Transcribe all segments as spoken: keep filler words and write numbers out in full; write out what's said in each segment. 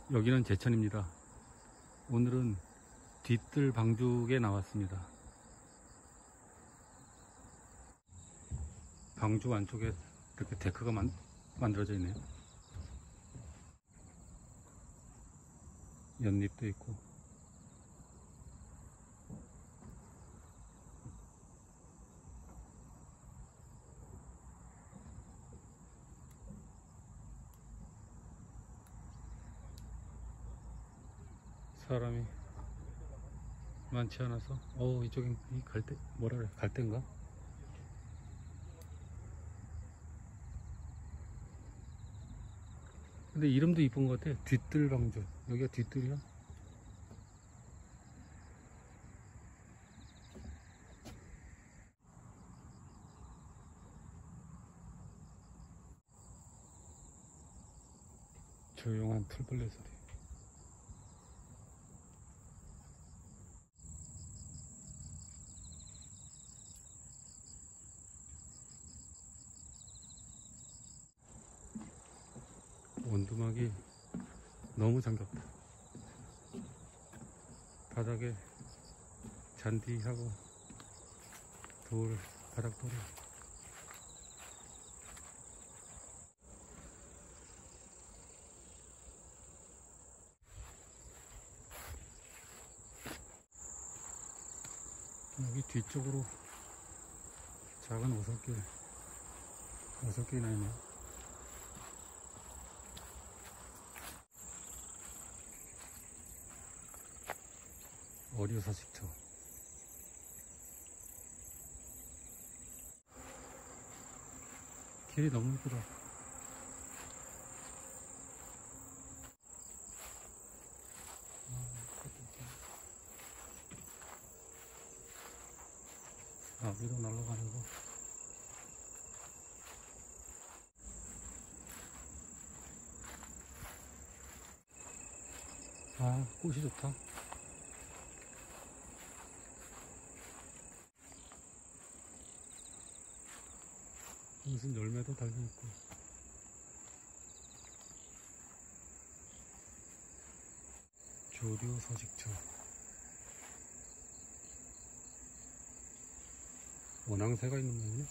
여기는 제천입니다. 오늘은 뒤뜰 방죽에 나왔습니다. 방죽 안쪽에 이렇게 데크가 만, 만들어져 있네요. 연잎도 있고 사람이 많지 않아서 어 이쪽엔 이 갈대 뭐라 그래 갈대인가? 근데 이름도 이쁜 것 같아. 뒤뜰 방죽. 여기가 뒤뜰이야? 조용한 풀벌레 소리. 원두막이 너무 잠겼다. 바닥에 잔디하고 돌, 바닥 돌이 여기 뒤쪽으로 작은 오솔길 오솔길이 나있네요. 어류서식처. 길이 너무 이쁘다. 아, 위로 날아가는 거. 아, 꽃이 좋다. 무슨 열매도 달려있고 조류서식처. 원앙새가 있는 모양이네.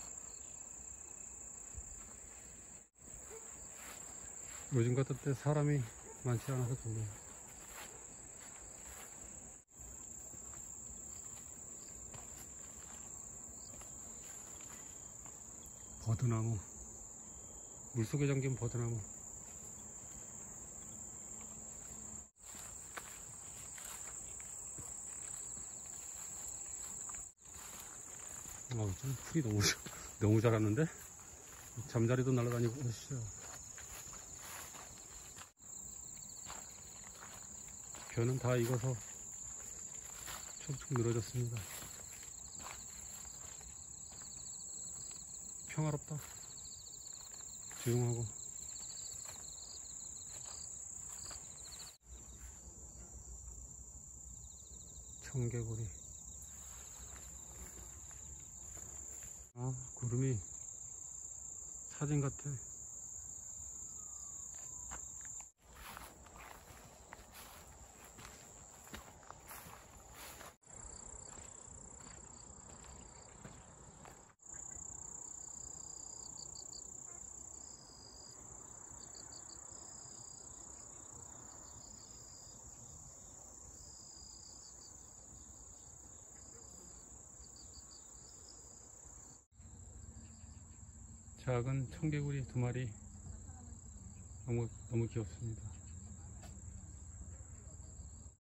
요즘 같은 때 사람이 많지 않아서 좋네. 버드나무, 물속에 잠긴 버드나무. 어, 좀 풀이 너무 너무 자랐는데 잠자리도 날아다니고 그러시죠. 벼는 다 익어서 촉촉 늘어졌습니다. 평화롭다. 조용하고. 청개구리. 아, 구름이 사진 같아. 작은 청개구리 두 마리. 너무 너무 귀엽습니다.